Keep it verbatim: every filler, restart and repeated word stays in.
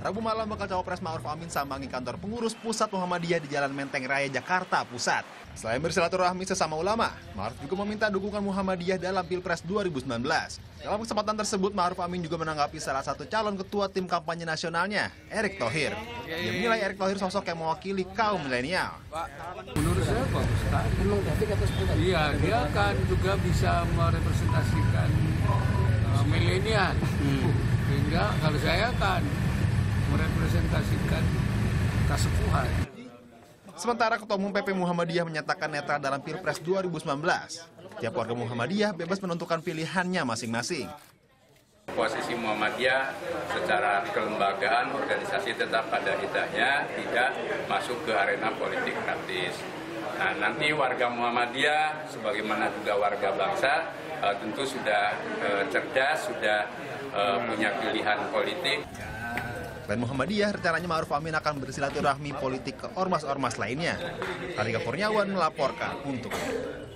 Rabu malam bakal cawapres Ma'ruf Amin sambangi kantor pengurus pusat Muhammadiyah di Jalan Menteng Raya, Jakarta Pusat. Selain bersilaturahmi sesama ulama, Ma'ruf juga meminta dukungan Muhammadiyah dalam Pilpres dua ribu sembilan belas. Dalam kesempatan tersebut, Ma'ruf Amin juga menanggapi salah satu calon ketua tim kampanye nasionalnya, Erick Thohir. Dia menilai Erick Thohir sosok yang mewakili kaum milenial. Menurut saya bagus sekali. Iya, dia kan juga bisa merepresentasikan uh, milenial. Hmm. Sehingga kalau saya kan merepresentasikan kesepuhan. Sementara Ketua Umum P P Muhammadiyah menyatakan netral dalam Pilpres dua ribu sembilan belas. Tiap warga Muhammadiyah bebas menentukan pilihannya masing-masing. Posisi Muhammadiyah secara kelembagaan organisasi tetap pada hidahnya, tidak masuk ke arena politik praktis. Nah, nanti warga Muhammadiyah sebagaimana juga warga bangsa uh, tentu sudah uh, cerdas, sudah uh, punya pilihan politik. Selain Muhammadiyah, rencananya Ma'ruf Amin akan bersilaturahmi politik ke ormas-ormas lainnya. Kartika Kurniawan melaporkan untuk